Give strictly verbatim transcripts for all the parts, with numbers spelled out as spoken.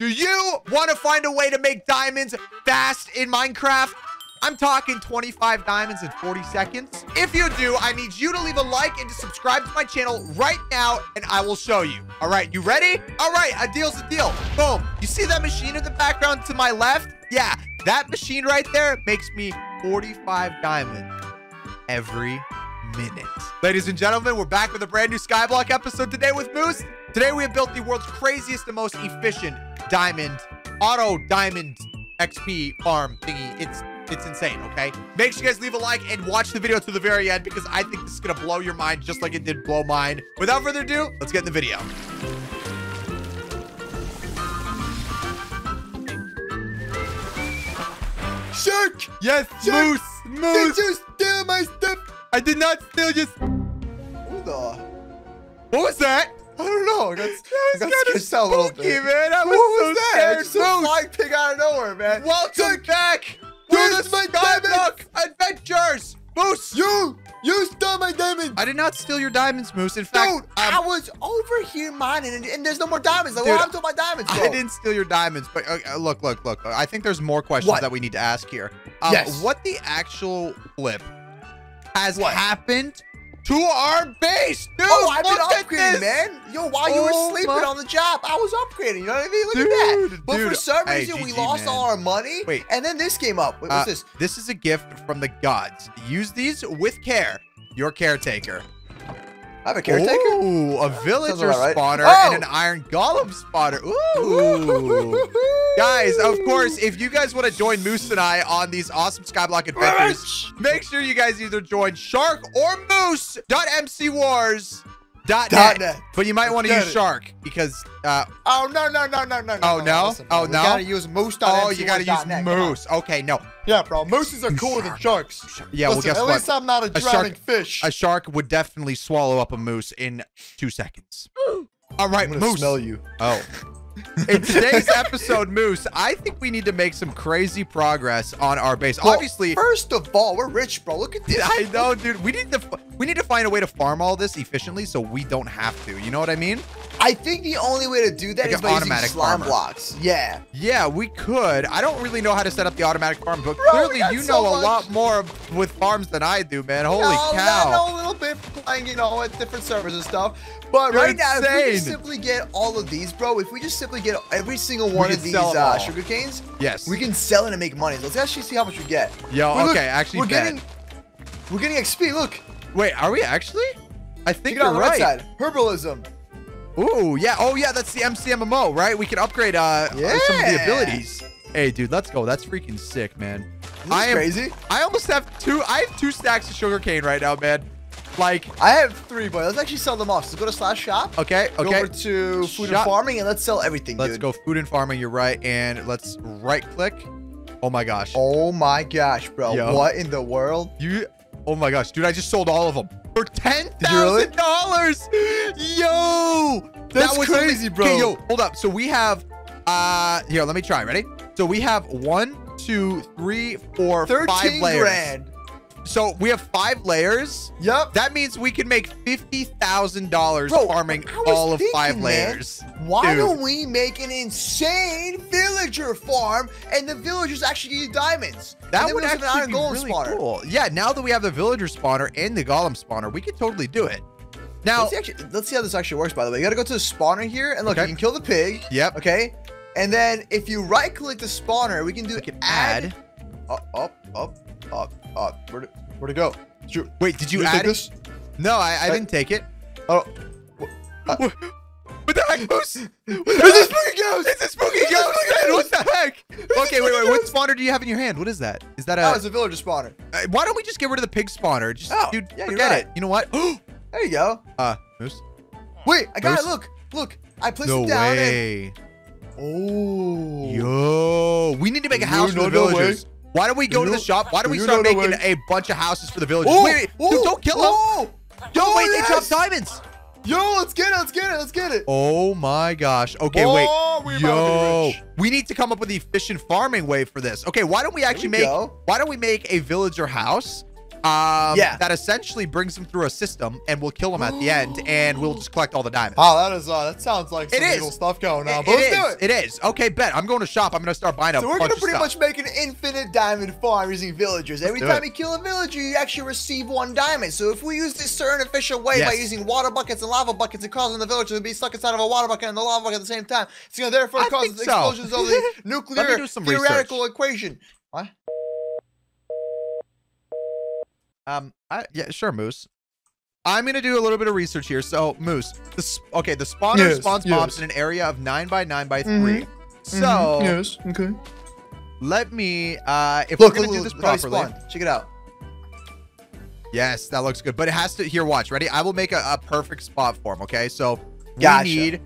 Do you want to find a way to make diamonds fast in Minecraft? I'm talking twenty-five diamonds in forty seconds. If you do, I need you to leave a like and to subscribe to my channel right now, and I will show you. All right, you ready? All right, a deal's a deal. Boom. You see that machine in the background to my left? Yeah, that machine right there makes me forty-five diamonds every minute. Ladies and gentlemen, we're back with a brand new Skyblock episode today with Moose. Today we have built the world's craziest and most efficient diamond, auto diamond X P farm thingy. It's It's insane, okay? Make sure you guys leave a like and watch the video to the very end because I think this is gonna blow your mind just like it did blow mine. Without further ado, let's get in the video. Shark! Yes, Shark! Moose! Moose! Did you steal my stuff? I did not steal your... Who the... What was that? I don't know. I got, I got sketched out a little bit. Man. I was what so was that? Just a flying pig out of nowhere, man. Welcome Shark. back! Where's my Skyblock Adventures? Moose! You! You stole my diamonds! I did not steal your diamonds, Moose. In fact, Dude, um, I was over here mining, and, and there's no more diamonds. Like, dude, what happened to my diamonds, bro? I didn't steal your diamonds, but uh, look, look, look. I think there's more questions what? that we need to ask here. Um, yes. What the actual flip has what? happened to our base, dude? Oh, I've been look upgrading, man. Yo, while you oh, were sleeping my... on the job, I was upgrading. You know what I mean? Look dude, at that. But dude. for some reason, hey, we G G, lost man. all our money. Wait. And then this came up. Wait, what's uh, this? This is a gift from the gods. Use these with care. Your caretaker. I have a caretaker? Ooh, a villager right. spawner oh! and an iron golem spawner. Ooh. Guys, of course, if you guys want to join Moose and I on these awesome Skyblock adventures, make sure you guys either join Shark or Moose dot M C Wars dot net. But you might want to use it. Shark because... Uh, oh, no, no, no, no, no. Oh, no? Listen, oh, we no? You got to use Moose. Oh, you got to use Moose. Okay, no. Yeah, bro. Mooses are cooler than sharks. Yeah, Listen, well, guess at what? least I'm not a drowning a shark, fish. A shark would definitely swallow up a moose in two seconds. All right, I'm gonna Moose. smell you. Oh. In today's episode, Moose, I think we need to make some crazy progress on our base. Well, Obviously, first of all, we're rich, bro. Look at this. I know, dude. We need to we need to find a way to farm all this efficiently so we don't have to. You know what I mean? I think the only way to do that like is by automatic using slime farmer. blocks. Yeah. Yeah, we could. I don't really know how to set up the automatic farm, but Bro, clearly you so know much. a lot more with farms than I do, man. Holy no, cow. I know a little bit playing, you know, at different servers and stuff. But You're right now, if we insane. just simply get all of these, bro, if we just simply get every single one can of these sell them uh, all. sugar canes, Yes. we can sell it and make money. Let's actually see how much we get. Yo, But look, okay, actually we're bet. getting, we're getting X P. Look, Wait, are we actually? I think check it out you're on the right right. side. Herbalism. Ooh, yeah. Oh, yeah. That's the M C M M O, right? We can upgrade uh, Yeah. some of the abilities. Hey, dude, let's go. That's freaking sick, man. This I is am crazy. I almost have two. I have two stacks of sugarcane right now, man. Like, I have three, boy. Let's actually sell them off. So go to slash shop. okay, Go okay. over to food Shop. and farming and let's sell everything, Let's dude. go food and farming. You're right. And let's right click. Oh my gosh. Oh my gosh, bro. Yo. What in the world? You. Oh my gosh, dude! I just sold all of them for ten Did you really? thousand dollars. Yo, That's that was crazy, amazing. bro. Okay, yo, hold up. So we have. Uh, here, let me try. Ready? So we have one, two, three, four, five thirteen layers. grand. So we have five layers. Yep. That means we can make fifty thousand dollars Bro, farming I was all of thinking, five man, layers. Why Dude. don't we make an insane villager farm and the villagers actually give you diamonds? That And then would we just have actually an be iron golem really spawner. cool. Yeah, now that we have the villager spawner and the golem spawner, we could totally do it. Now, Let's see, actually, let's see how this actually works, by the way. You gotta go to the spawner here, and look, Okay. you can kill the pig. Yep. Okay. And then if you right click the spawner, we can do we can add. add. Up, up, up, up, up. Where to, where to go? Shoot. Wait, did you Did you add take it? this? No, I, I Uh, didn't take it. Oh. Uh, What, what the heck, Moose? What the It's a heck? spooky ghost! It's a spooky ghost, man. What the heck? Okay, wait, wait. What spawner do you have in your hand? What is that? Is that a? That was a villager spawner. uh, why don't we just get rid of the pig spawner? Just, Oh, dude, yeah, you're forget right. it. You know what? There you go. uh, Moose. Wait, I got Moose? it. Look, look. I placed No it down. And, way. oh. Yo, we need to make a You house for know the no villagers. Why don't we go You to the know- shop? Why don't we you start know no making way. a bunch of houses for the villagers? Oh, wait, wait, oh, dude, don't kill them. oh. Yo, Oh, wait, yes. they dropped diamonds. Yo, let's get it. Let's get it. Let's get it. Oh my gosh. Okay, Oh, wait. we about to be Yo, rich. we need to come up with the efficient farming way for this. Okay, why don't we actually we make? go. Why don't we make a villager house? Um, Yeah. That essentially brings them through a system, and we'll kill them at the end, and we'll just collect all the diamonds. Wow, that is uh, that sounds like some It is. legal stuff going on. It- But it let's is. do it. It is. Okay, bet. I'm going to shop. I'm going to start buying a So we're bunch gonna of pretty stuff. much make an infinite diamond farm using villagers. Every do time it. you kill a villager, you actually receive one diamond. So if we use this certain official way by Yes. using water buckets and lava buckets and causing the villager to be stuck inside of a water bucket and the lava bucket at the same time, it's gonna therefore I cause think so. explosions of the nuclear do some theoretical equation. What? Um, I, yeah, sure, Moose. I'm gonna do a little bit of research here. So, Moose, the sp- okay, the spawner Yes, spawns yes. mobs in an area of nine by nine by Mhm. three. So, Mhm, yes, okay. let me, uh, if Look, we're look, gonna do look, this look how he properly, spawned. Check it out. yes, that looks good. But it has to. Here, watch. Ready? I will make a, a perfect spot for him. Okay, so we Gotcha. need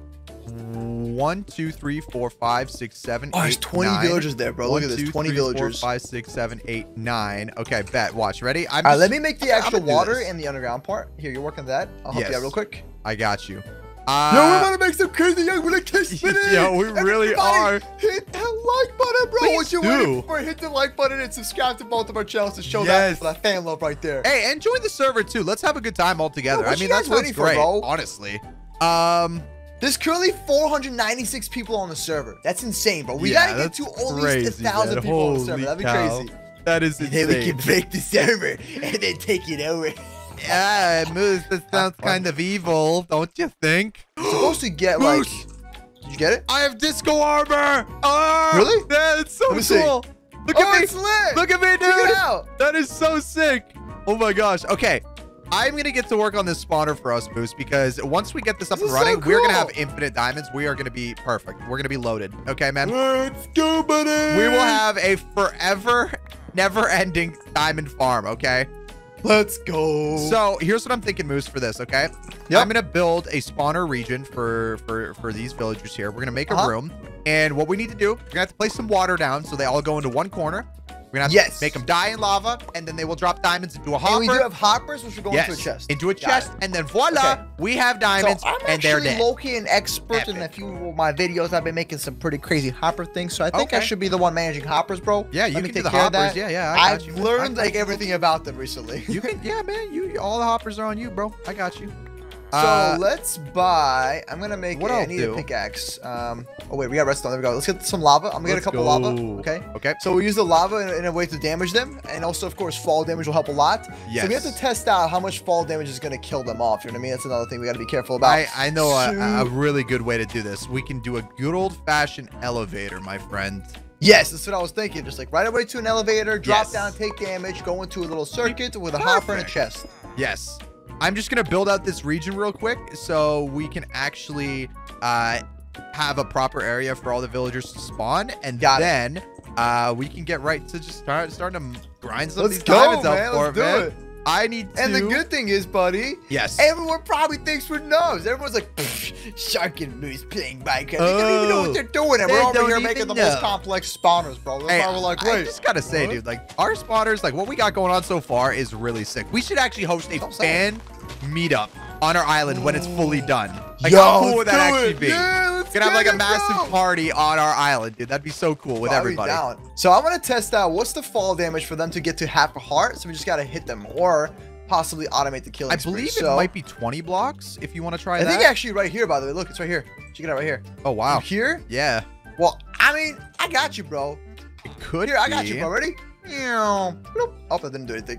one, two, three, four, five, six, seven, Oh, there's eight, twenty nine. villagers there, bro. One, Look at this, two, twenty three, villagers. Four, five, six, seven, eight, nine. Okay, bet. Watch. Ready? I'm All right, just- let me make the I'm actual gonna do water this. and the underground part. Here, you're working that. I'll help you Yes. out real quick. I got you. Yo, Uh, we want to make some crazy young relations spinning. Yo, we really are. Hit that like button, bro. Please what you do. waiting for? Hit the like button and subscribe to both of our channels to show Yes. that, that fan love right there. Hey, and join the server too. Let's have a good time all together. Yo, what I mean, you guys that sounds waiting for, great, bro? honestly. Um, There's currently four hundred ninety-six people on the server. That's insane, bro. We yeah, gotta get that's to at least crazy, a thousand man. people on the server. Holy That'd be cow. crazy. That is And then we insane. can break the server and then take it over. Yeah, Moose, that sounds fun. kind of evil, don't you think? You're supposed to get like. Moose! Did you get it? I have disco armor. Oh, Really? Yeah, it's so Let me see. cool. Look Oh, at me. it's lit. Look at me, Check it dude. out. That is so sick. Oh my gosh. Okay. I'm gonna get to work on this spawner for us, Moose, because once we get this up This and is so running, we're gonna cool. have infinite diamonds. We are gonna be perfect. We're gonna be loaded. Okay, man. Let's go, buddy. We will have a forever, never-ending diamond farm. Okay. Let's go. So here's what I'm thinking, Moose, for this. Okay. Yep. I'm gonna build a spawner region for for for these villagers here. We're gonna make a Uh-huh. room, and what we need to do, we're gonna have to place some water down so they all go into one corner. We're gonna have Yes. to make them die in lava, and then they will drop diamonds into a hopper. And we do have hoppers, which are going yes, into a chest. into a Got chest, it. and then voila, Okay. we have diamonds, so I'm and they're actually dead. low-key an expert in a Epic. few of my videos. I've been making some pretty crazy hopper things, so I think I Okay. should be the one managing hoppers, bro. Yeah, you Let me can do take the care of hoppers. that. Yeah, yeah, I got I've you. learned I got like you. everything about them recently. You can, yeah, man. You all the hoppers are on you, bro. I got you. So Uh, let's buy. I'm gonna make. what a, I I'll need do- a pickaxe. Um. Oh wait, we got redstone. There we go. Let's get some lava. I'm gonna get a Let's couple go. lava. Okay. Okay. So we use the lava in, in a way to damage them, and also, of course, fall damage will help a lot. So we have to Yes. test out how much fall damage is gonna kill them off. You know what I mean? That's another thing we got to be careful about. I, I know a, a So- really good way to do this. We can do a good old-fashioned elevator, my friend. Yes, that's what I was thinking. Just like right away to an elevator, drop Yes. down, take damage, go into a little circuit with a hopper and a Perfect. chest. Yes. I'm just going to build out this region real quick so we can actually uh, have a proper area for all the villagers to spawn. And Got it. then uh, we can get right to just start starting to grind some of Let's these go, diamonds man. out for Let's it, do man. it. I need to... And the good thing is, buddy, Yes. everyone probably thinks we're nubs. Everyone's like, "Pfft, Shark and Moose playing Minecraft. They don't even know Oh, what they're doing. And they we're over don't here even making the know. most complex spawners, bro. That's Hey, why we're like, I wait. just gotta say, what? dude, like our spawners, like what we got going on so far is really sick. We should actually host a I'm saying. fan meetup on our island when it's fully done. Like Yo, how cool would let's that do actually it. be? Yeah, let's We're gonna have get like a it, massive bro. party on our island, dude. That'd be so cool with Bro, I'll be everybody. down. So I'm gonna test out what's the fall damage for them to get to half a heart. So we just gotta hit them or possibly automate the killing I spree. believe so, it might be twenty blocks if you want to try I that. think actually right here, by the way. Look, it's right here. Check it out right here. oh wow. Here? Yeah. Well, I mean, I got you, bro. It could Here, I got be. you, bro. Ready? Meow. Bloop. Oh, that didn't do anything.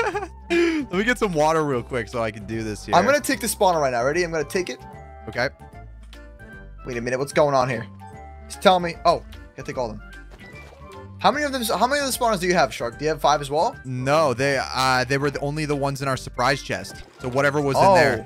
Let me get some water real quick so I can do this here. I'm gonna take the spawner right now. Ready? I'm gonna take it. Okay. Wait a minute. What's going on here? Just tell me. Oh, gotta take all of them. How many of them? How many of the spawners do you have, Shark? Do you have five as well? No, they uh they were the, only the ones in our surprise chest. So whatever was oh. in there.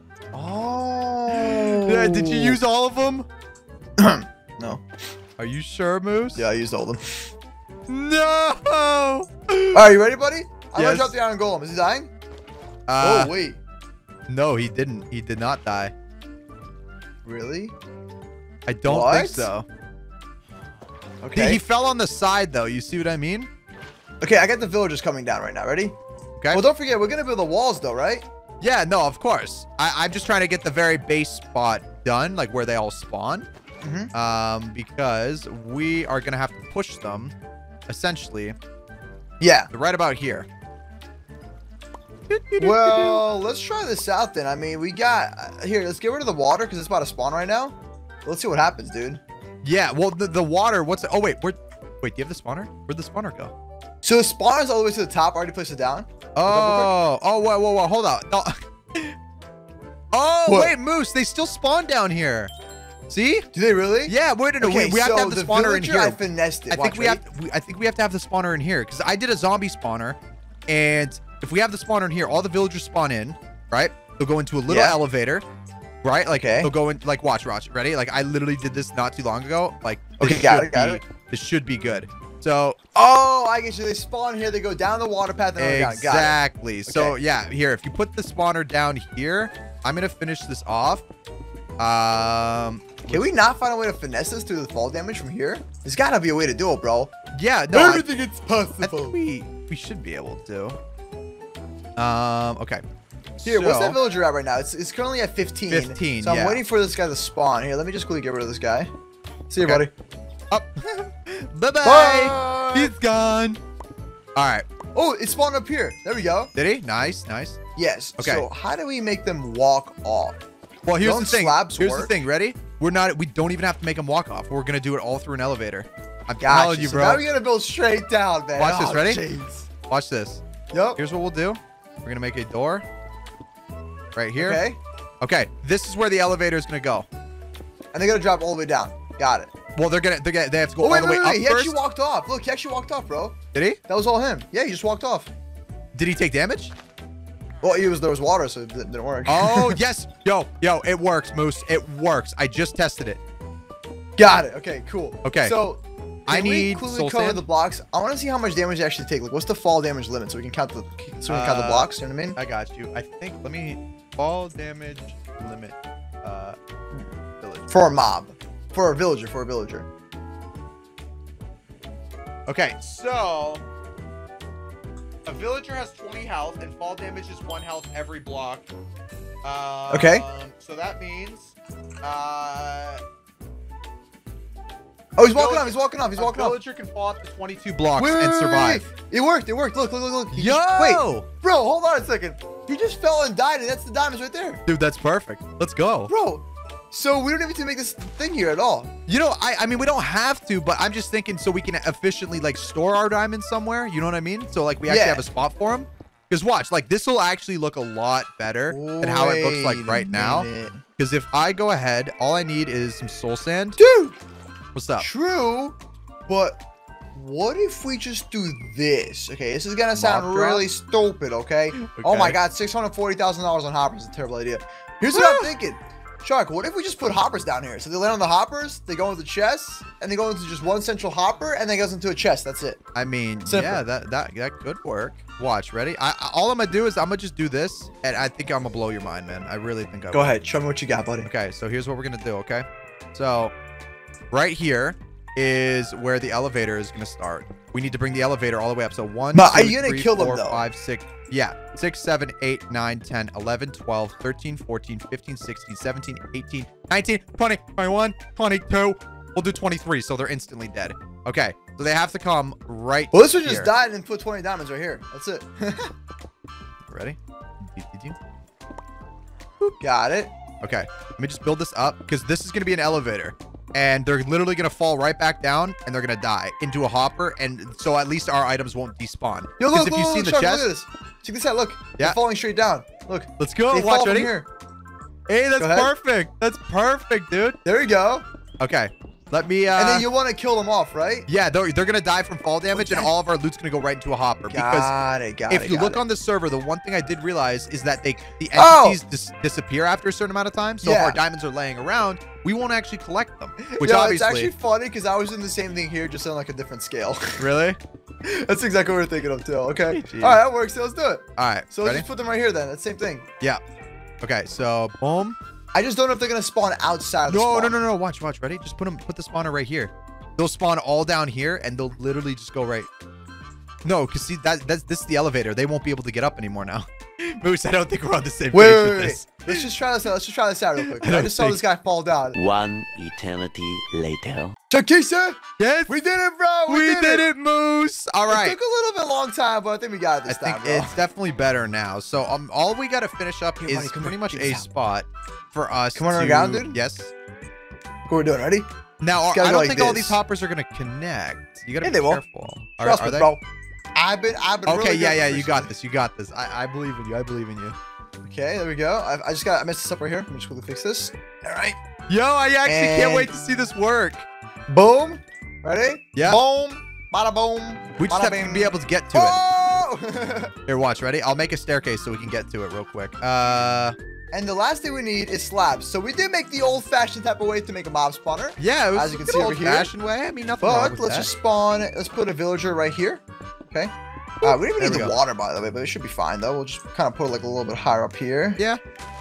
Oh. Yeah, did you use all of them? No. Are you sure, Moose? Yeah, I used all of them. No. All right, you ready, buddy? I'm Yes. gonna drop the iron golem. Is he dying? Uh, oh wait. No, he didn't. He did not die. Really? I don't What? think so. Okay. He, he fell on the side, though. You see what I mean? Okay, I got the villagers coming down right now. Ready? Okay. Well, don't forget, we're gonna build the walls, though, right? Yeah, no, of course. I, I'm just trying to get the very base spot done, like where they all spawn. Mm-hmm. Um, because we are going to have to push them, essentially, Yeah. right about here. Well, let's try this out then. I mean, we got uh, here. Let's get rid of the water because it's about to spawn right now. Let's see what happens, dude. Yeah. Well, the, the water. What's? Oh wait. Where? Wait. Do you have the spawner? Where'd the spawner go? So the spawner's all the way to the top. I already placed it down. Oh. Oh. Whoa. Whoa. Whoa. Hold on. No. Oh What? wait, Moose. They still spawn down here. See? Do they really? Yeah. Wait. No. no Okay, we, we have so to have the, the spawner in villager, here. I finessed it. I Watch, think we ready? have. To, we, I think we have to have the spawner in here because I did a zombie spawner, and if we have the spawner in here, all the villagers spawn in, right? They'll go into a little Yeah. elevator, right? Like Okay. they'll go in. Like watch, watch. Ready? Like I literally did this not too long ago. Like this Okay, got should it, got be, it. This should be good. So Oh, I get you. They spawn here. They go down the water path and go down. Got it. exactly. So Okay. yeah, here if you put the spawner down here, I'm gonna finish this off. Um. Can we not find a way to finesse this through the fall damage from here? There's gotta be a way to do it, bro. Yeah. No. I, Everything is I possible. think we we should be able to. Um. Okay. Here, what's So- that villager at right now? It's, it's currently at fifteen. fifteen, So I'm yeah. waiting for this guy to spawn. Here, let me just quickly get rid of this guy. See you, Okay. buddy. Up. Bye bye. Bye. He's gone. All right. Oh, it spawned up here. There we go. Did he? Nice, nice. Yes. Okay. So how do we make them walk off? Well, here's Don't the thing. slabs Here's work? the thing. Ready? We're not. We don't even have to make him walk off. We're gonna do it all through an elevator. I'm Gotcha. telling you, So bro. now we're gonna build straight down, man. Watch this, Oh, ready? jeez. Watch this. Yep. Here's what we'll do. We're gonna make a door right here. Okay. Okay. This is where the elevator is gonna go. And they're gonna drop all the way down. Got it. Well, they're gonna. They're gonna. They have to go Oh all wait, the wait, way wait. up He first. actually walked off. Look, he actually walked off, bro. Did he? That was all him. Yeah, he just walked off. Did he take damage? Well, it was there was water, so it didn't didn't work. Oh yes. Yo, yo, it works, Moose. It works. I just tested it. Got it. Okay, cool. Okay. So I can we need quickly soul cover sand. the blocks? I want to see how much damage they actually take. Like, what's the fall damage limit so we can count the so we can count the Uh, blocks? You know what I mean? I got you. I think. Let me fall damage limit. Uh, village. For a mob, for a villager, for a villager. Okay, so a villager has twenty health and fall damage is one health every block. Um, Okay. So that means uh, Oh, he's walking villager- off. He's walking off. He's a walking off. villager can fall up to twenty-two blocks Wait, wait, and wait, survive. wait, wait. It worked. It worked. Look, look, look, look. He Yo! just- wait, bro, hold on a second. He just fell and died, and that's the diamonds right there, Dude, that's perfect. Let's go. bro. So we don't even need to make this thing here at all. You know, I, I mean, we don't have to, but I'm just thinking so we can efficiently like store our diamonds somewhere. You know what I mean? So like we actually Yeah. have a spot for them. Because watch, like this will actually look a lot better than how it looks like Wait right a now. minute. Because if I go ahead, all I need is some soul sand. Dude, What's up? true, but what if we just do this? Okay, this is gonna sound Mob drop? really stupid, okay? Oh my Okay. god, six hundred forty thousand dollars on hoppers is a terrible idea. Here's what I'm thinking. Shark, what if we just put hoppers down here? So they land on the hoppers, they go into chests, and they go into just one central hopper, and then it goes into a chest. That's it. I mean, Simple. yeah, that that that could work. Watch, ready? I, I all I'm gonna do is I'm gonna just do this, and I think I'm gonna blow your mind, man. I really think I Go will. ahead, show me what you got, buddy. Okay, so here's what we're gonna do. Okay, so right here is where the elevator is gonna start. We need to bring the elevator all the way up. So one, But are two, you gonna three, kill them, four, though? five, six. Yeah, six, seven, eight, nine, ten, eleven, twelve, thirteen, fourteen, fifteen, sixteen, seventeen, eighteen, nineteen, twenty, twenty-one, twenty-two. We'll do twenty-three, so they're instantly dead. Okay, so they have to come right. Well, this one just here. died and put twenty diamonds right here. That's it. Ready? Got it. Okay, let me just build this up because this is going to be an elevator and they're literally going to fall right back down and they're going to die into a hopper. And so at least our items won't despawn. Yo, Because look, if look, you look, see the Shark, chest, look at this. Check this out. Look. Yeah. They're falling straight down. Look. let's go. They Watch, fall from ready? here. Hey, that's Go ahead. perfect. That's perfect, dude. There you go. Okay, let me, uh, and then you want to kill them off, right? yeah, they're, they're going to die from fall damage and Okay. all of our loot's going to go right into a hopper. Because Got it. Got it. if you got look it. on the server, the one thing I did realize is that they the Oh! entities dis disappear after a certain amount of time. So if Yeah. our diamonds are laying around, we won't actually collect them. Which Yo, obviously, it's actually funny because I was doing the same thing here, just on like a different scale. really? That's exactly what we're thinking of too. Okay. Jeez. All right, that works. So let's do it. All right. So let's ready? just put them right here then. That's the same thing. Yeah. Okay. So boom. I just don't know if they're gonna spawn outside of the No, spawn. no, no, no. Watch, watch. Ready? Just put them. Put the spawner right here. They'll spawn all down here, and they'll literally just go right. No, cause see that that's this is the elevator. They won't be able to get up anymore now, Moose, I don't think we're on the same Wait, page wait, with wait, this. wait. Let's just try this out. Let's just try this out real quick. I I, don't just saw think- this guy fall down. One eternity later. Chakisa, Yes, we did it, bro. we did it, Moose. All It right. took a little bit long time, but I think we got it I this think time, bro. it's definitely better now. So um, all we got to finish up Here, is buddy, come pretty here. much Check a this out. spot for us. Come on to, around, dude. Yes. What we're doing, ready? Now, It's I gotta don't go like think all this. these hoppers are gonna connect. You gotta Yeah, be they will. careful. Are, Trust are me, they? bro. I've been, I've been Okay, really yeah, good yeah, at you got recently. this. You got this. I, I believe in you. I believe in you. Okay, there we go. I, I just got, I messed this up right here. Let me just quickly fix this. All right. Yo, I actually can't And- wait to see this work. Boom. Ready? Yeah. Boom. Bada boom. We just bada have bing. to be able to get to it. Oh! Here, watch. Ready? I'll make a staircase so we can get to it real quick. Uh, And the last thing we need is slabs. So we did make the old-fashioned type of way to make a mob spawner. yeah, it was As you can an see over here. old-fashioned way. I mean, nothing wrong But with let's that. just spawn. Let's put a villager right here. Okay. Uh, we didn't even There need we the go. water, by the way, but it should be fine though. We'll just kind of put it like a little bit higher up here. Yeah.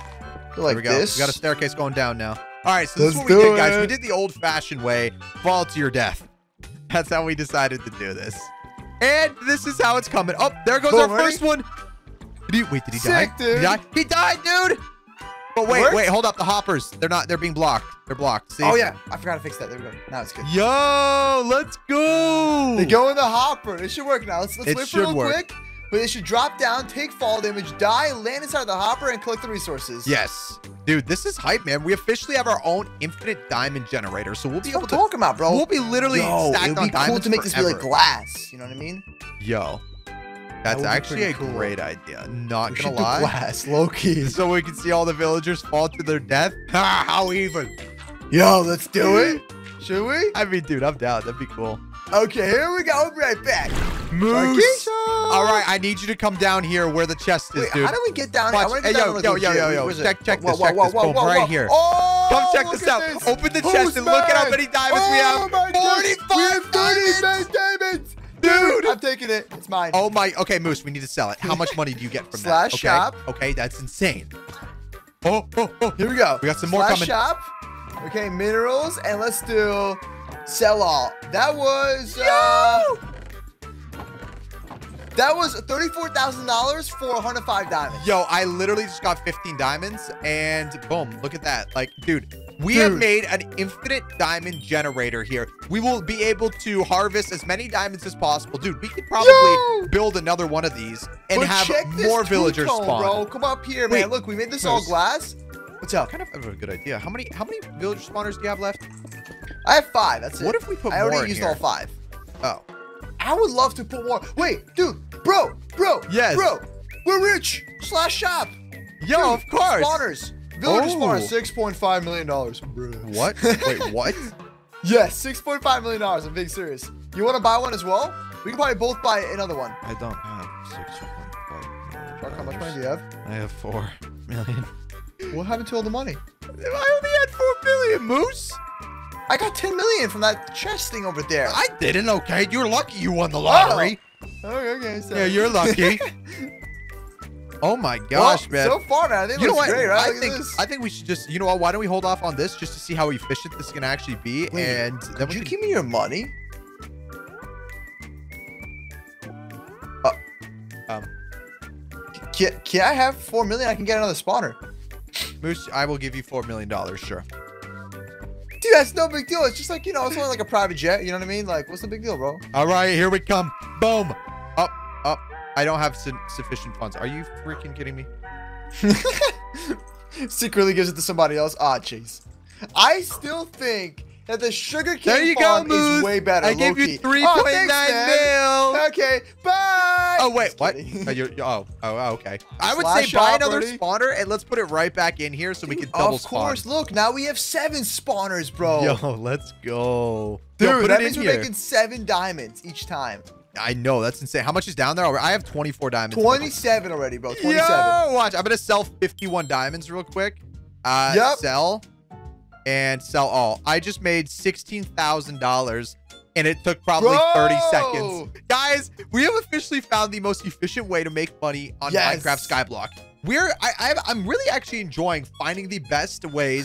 So like there we go. this. We got a staircase going down now. All right, so this Let's is what we do did, guys. We it. did the old-fashioned way. Fall to your death. That's how we decided to do this. And this is how it's coming. Oh, there goes Boom, our ready? first one. Did he, wait, did he Sick, die? dude. Did he die? He died, dude. But wait, Worked? wait, hold up. The hoppers. They're not, they're being blocked. They're blocked. See? Oh yeah, I forgot to fix that. There we go. Now it's good. Yo, let's go. They go in the hopper. It should work now. Let's, let's It wait for should it real work. quick. But it should drop down, take fall damage, die, land inside the hopper, and collect the resources. Yes. Dude, this is hype, man. We officially have our own infinite diamond generator. So we'll be That's what able I'm to, talking about, bro. we'll be literally Yo, stacked it would on be cool diamonds to make this be like forever. glass. You know what I mean? Yo, That that's would be actually a pretty cool. great idea. Not We gonna should do lie. glass, low key. So we can see all the villagers fall to their death. Ha, how even? Yo, let's do it. Should we? I mean, dude, I'm down. That'd be cool. Okay, here we go. We'll be right back. Moose. Sharkeisha. All right, I need you to come down here where the chest is, Wait, dude. how do we get down here? I Watch- want to hey, get down yo, like yo, legit. yo, yo, yo. Where's it? Check- check Whoa, this, whoa, check whoa, this. whoa, Boom, whoa, right whoa. here. Oh, Come check look this at out. this. Open the chest and look at how many diamonds we have. Oh my gosh. forty-five We have diamonds. thirty diamonds. Dude. I'm taking it. It's mine. Oh my. Okay, Moose, we need to sell it. How much money do you get from Slash that? Okay. shop. Okay, that's insane. Oh, oh, oh. Here we go. We got some more Slash coming. shop. Okay, minerals, and let's do sell all. That was uh, that was thirty-four thousand dollars for one hundred five diamonds. Yo, I literally just got fifteen diamonds and boom, look at that. Like, dude, we have Dude. made an infinite diamond generator here. We will be able to harvest as many diamonds as possible. Dude, we could probably Yo! build another one of these and But have check this more villagers two-tone, spawn. bro. Come up here, Wait, man. Look, we made this all Moose. glass. What's up? Kind of have a good idea. How many how many villager spawners do you have left? I have five. That's it. What if we put I more already in used here? all five. Oh. I would love to put more. Wait, dude, bro, bro, Yes. bro. We're rich. Slash shop. Yo, Dude, of course. Spawners. Villager Oh. spawners, six point five million dollars. What? Wait, what? Yes, six point five million dollars. I'm being serious. You want to buy one as well? We can probably both buy another one. I don't have six point five Mark, how much money do you have? I have four million. What happened to all the money? I only had four million, Moose. I got ten million from that chest thing over there. I didn't, okay? You're lucky you won the lottery. Okay, okay. So. Yeah, you're lucky. Oh my gosh, well, man. So far, man, I think it You know looks what? great, right? I Look at think this. I think we should just, you know what? Why don't we hold off on this just to see how efficient this can actually be, Wait, and then Could we you can. give me your money? Uh, Um, can, can I have four million? I can get another spawner. Moose, I will give you four million dollars, sure. Dude, that's no big deal. It's just like, you know, it's only like a private jet. You know what I mean? Like, what's the big deal, bro? All right, here we come. Boom. Up, up. I don't have su sufficient funds. Are you freaking kidding me? Secretly gives it to somebody else. Ah, jeez. I still think that the sugar cane There you go, farm Moose. is way better. I gave you low-key. three Oh, point thanks, nine man. mil. Okay, bye. Oh wait, Just what? kidding. Oh, you're, you're- oh, oh, okay. I would Slash say buy shop, another buddy. spawner and let's put it right back in here so we can double Of course. spawn. Look, now we have seven spawners, bro. Yo, let's go. Dude, Yo, put that it means in we're here. making seven diamonds each time. I know, that's insane. How much is down there? I have twenty-four diamonds. twenty-seven already, bro. twenty-seven. Yo, watch. I'm gonna sell fifty-one diamonds real quick. Uh, Yep. Sell and sell all. I just made sixteen thousand dollars, and it took probably Bro! thirty seconds. Guys, we have officially found the most efficient way to make money on Yes. Minecraft Skyblock. We're I, I I'm really actually enjoying finding the best ways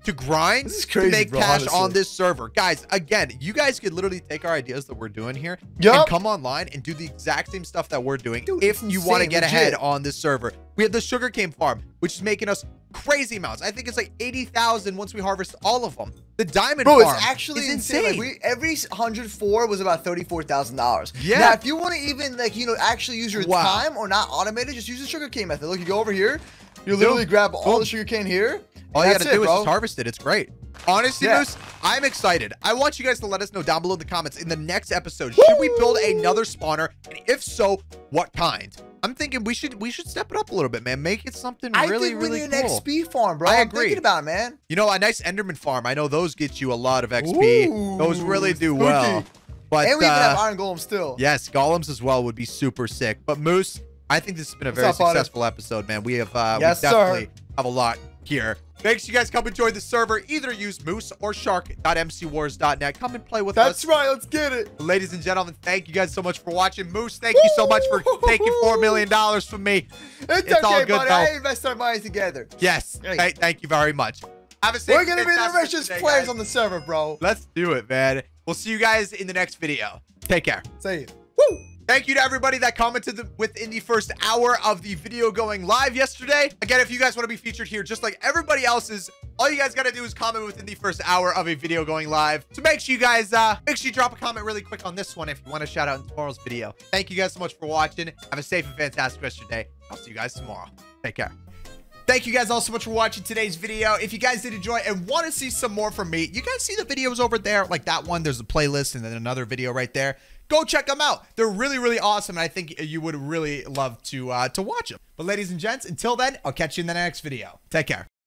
to grind This is crazy, to make bro, cash honestly. on this server. Guys, again, you guys could literally take our ideas that we're doing here Yup. and come online and do the exact same stuff that we're doing. Dude, if it's you want to insane, get legit. ahead on this server. We have the sugarcane farm, which is making us crazy amounts. I think it's like eighty thousand once we harvest all of them. The diamond Bro, farm it's actually is insane. insane. Like we, every one hundred four was about thirty-four thousand dollars. Yeah. Now, if you want to even, like, you know, actually use your Wow. time or not automate it, just use the sugarcane method. Look, you go over here. You literally Boom. grab all Boom. the sugarcane here. All you that's gotta it, do is bro. just harvest it. It's great. Honestly, Yeah. Moose, I'm excited. I want you guys to let us know down below in the comments in the next episode. Should we build another spawner? And if so, what kind? I'm thinking we should we should step it up a little bit, man. Make it something I really, think we really need cool. an X P farm, bro. I I'm agree. thinking about it, man. You know, a nice Enderman farm. I know those get you a lot of X P. Ooh, those really do spooky. well. But And we even have uh, iron golem still. yes, golems as well would be super sick. But Moose, I think this has been a What's very up, buddy? successful episode, man. We have uh, Yes, we sir. definitely have a lot here. Make sure you guys come and join the server. Either use moose or shark dot m c wars dot net. Come and play with That's us. right. Let's get it. Ladies and gentlemen, thank you guys so much for watching. Moose, thank you so much for taking four million dollars from me. It's, It's all okay, good, buddy. though. I invest our money together. Yes, Hey. th- thank you very much. Have a safe We're gonna be the fantastic richest day, players guys. on the server, bro. Let's do it, man. We'll see you guys in the next video. Take care. Say it. Woo! Thank you to everybody that commented the, within the first hour of the video going live yesterday. Again, if you guys want to be featured here, just like everybody else's, all you guys got to do is comment within the first hour of a video going live. So make sure you guys, uh, make sure you drop a comment really quick on this one if you want to shout out in tomorrow's video. Thank you guys so much for watching. Have a safe and fantastic rest of your day. I'll see you guys tomorrow. Take care. Thank you guys all so much for watching today's video. If you guys did enjoy and want to see some more from me, you guys see the videos over there? Like that one, there's a playlist and then another video right there. Go check them out. They're really, really awesome. And I think you would really love to, uh, to watch them. But ladies and gents, until then, I'll catch you in the next video. Take care.